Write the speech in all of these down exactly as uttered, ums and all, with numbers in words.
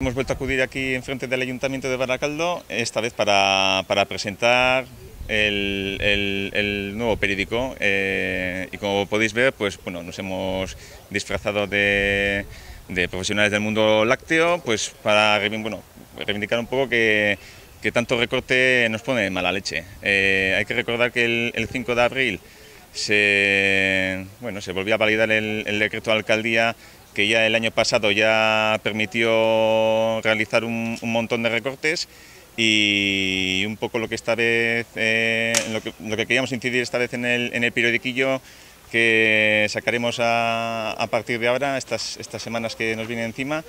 hemos vuelto a acudir aquí enfrente del Ayuntamiento de Baracaldo, esta vez para, para presentar el, el, el nuevo periódico eh, y como podéis ver, pues bueno, nos hemos disfrazado de, de profesionales del mundo lácteo, pues para bueno, reivindicar un poco que, que tanto recorte nos pone mala leche. Eh, hay que recordar que el, el cinco de abril se, bueno, se volvió a validar el, el decreto de alcaldía que ya el año pasado ya permitió realizar un, un montón de recortes, y un poco lo que esta vez, eh, lo, que, lo que queríamos incidir esta vez en el, en el periodiquillo que sacaremos a, a partir de ahora, estas, estas semanas que nos vienen encima,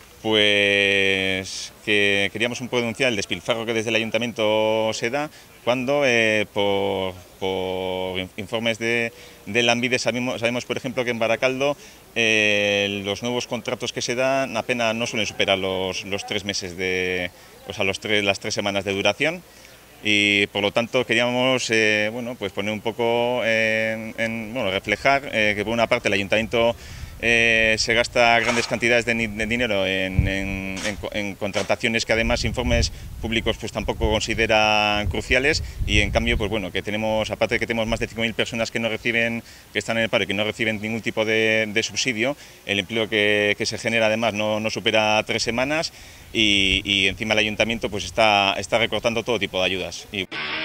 pues que queríamos un poco denunciar el despilfarro que desde el Ayuntamiento se da cuando eh, por, por informes de, de Lanbide sabemos, sabemos, por ejemplo, que en Baracaldo eh, los nuevos contratos que se dan apenas no suelen superar los, los tres meses de, o sea, los tres, las tres semanas de duración. Y por lo tanto queríamos eh, bueno, pues poner un poco en, en bueno, reflejar eh, que por una parte el Ayuntamiento eh, se gasta grandes cantidades de, de dinero en, en, en, en contrataciones que además informes públicos pues tampoco consideran cruciales, y en cambio pues bueno, que tenemos, aparte de que tenemos más de cinco mil personas que no reciben, que están en el paro y que no reciben ningún tipo de, de subsidio, el empleo que, que se genera además no, no supera tres semanas, y, y encima el Ayuntamiento pues está, está recortando todo tipo de ayudas. Y...